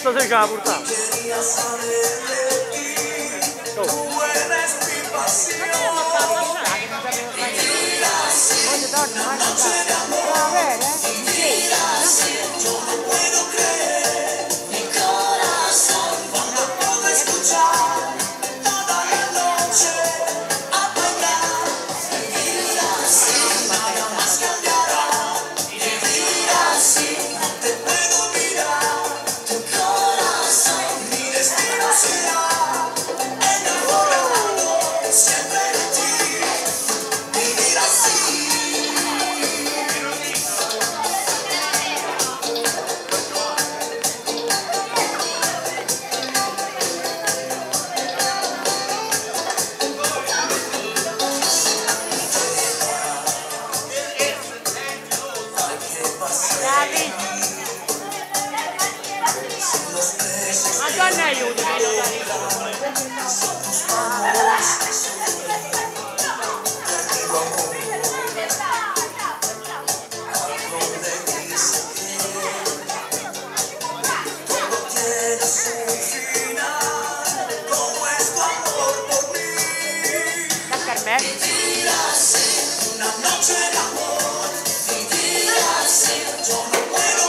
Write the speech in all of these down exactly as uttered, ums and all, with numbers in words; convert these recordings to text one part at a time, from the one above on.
Esto se acaba por favor. Anche a me aiuto, Una noche de amor, vivir así, yo no puedo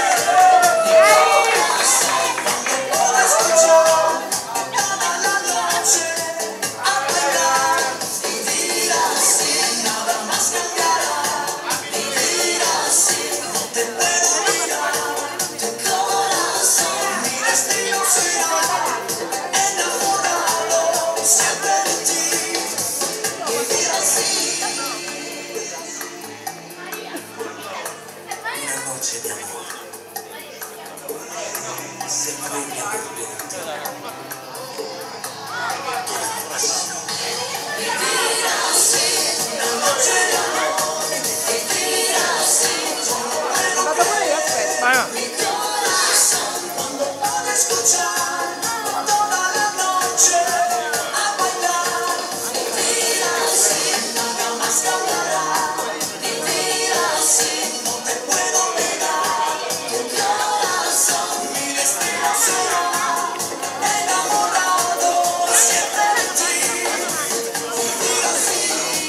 de amor. Se cambia por dentro. Vivir así, una noche de amor. Vivir así, yo no puedo creer. Mi corazón cuando puedo escuchar toda la noche a bailar. Vivir así, nada más cambiará. Vivir así, no te puedo negar. Tu corazón, mi destino será enamorado siempre de ti. Vivir así.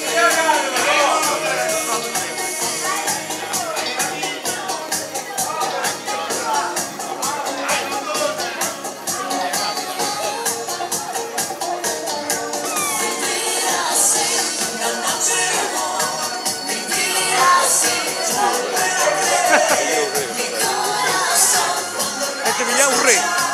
Vivir así, una noche de amor. Vivir así, yo no puedo creer. Mi corazón cuando Es que me llama un rey.